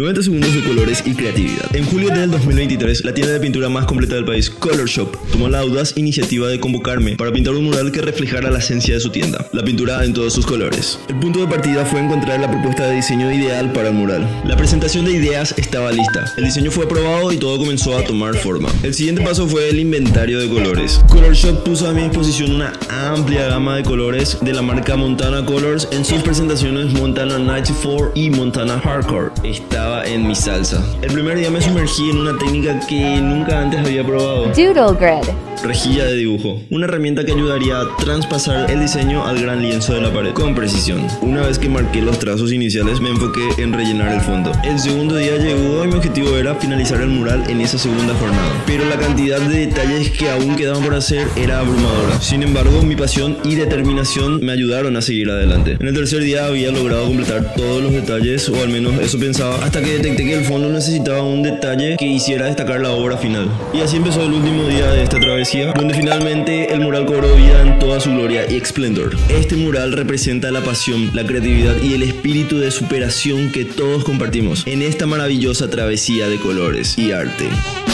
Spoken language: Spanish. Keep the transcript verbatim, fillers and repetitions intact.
noventa segundos de colores y creatividad. En julio del dos mil veintitrés, la tienda de pintura más completa del país, Color Shop, tomó la audaz iniciativa de convocarme para pintar un mural que reflejara la esencia de su tienda, la pintura en todos sus colores. El punto de partida fue encontrar la propuesta de diseño ideal para el mural. La presentación de ideas estaba lista, el diseño fue aprobado y todo comenzó a tomar forma. El siguiente paso fue el inventario de colores. Color Shop puso a mi disposición una amplia gama de colores de la marca Montana Colors en sus presentaciones Montana noventa y cuatro y Montana Hardcore. Estaba en mi salsa. El primer día me sumergí en una técnica que nunca antes había probado. Doodle Grid. Rejilla de dibujo, una herramienta que ayudaría a traspasar el diseño al gran lienzo de la pared con precisión. Una vez que marqué los trazos iniciales, me enfoqué en rellenar el fondo. El segundo día llegó y mi objetivo era finalizar el mural en esa segunda jornada, pero la cantidad de detalles que aún quedaban por hacer era abrumadora. Sin embargo, mi pasión y determinación me ayudaron a seguir adelante. En el tercer día había logrado completar todos los detalles, o al menos eso pensaba, hasta que detecté que el fondo necesitaba un detalle que hiciera destacar la obra final. Y así empezó el último día de esta travesía, donde finalmente el mural cobró vida en toda su gloria y esplendor. Este mural representa la pasión, la creatividad y el espíritu de superación que todos compartimos en esta maravillosa travesía de colores y arte.